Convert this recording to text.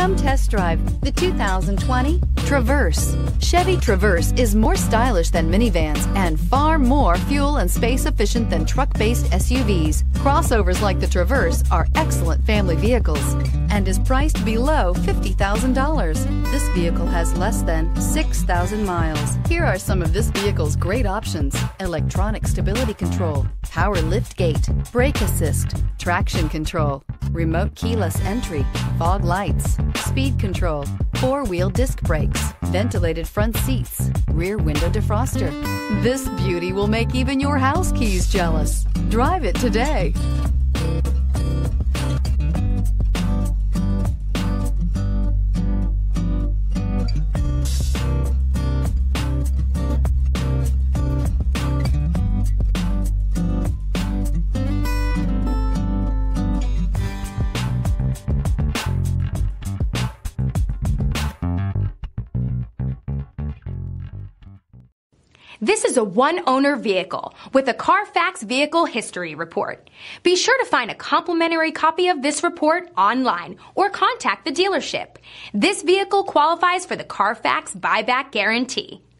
Come test drive the 2020 Traverse. Chevy Traverse is more stylish than minivans and far more fuel and space efficient than truck-based SUVs. Crossovers like the Traverse are excellent family vehicles and is priced below $50,000. This vehicle has less than 6,000 miles. Here are some of this vehicle's great options: electronic stability control, power lift gate, brake assist, traction control, remote keyless entry, fog lights, speed control, four-wheel disc brakes, ventilated front seats, rear window defroster. This beauty will make even your house keys jealous. Drive it today. This is a one-owner vehicle with a Carfax Vehicle History Report. Be sure to find a complimentary copy of this report online or contact the dealership. This vehicle qualifies for the Carfax Buyback Guarantee.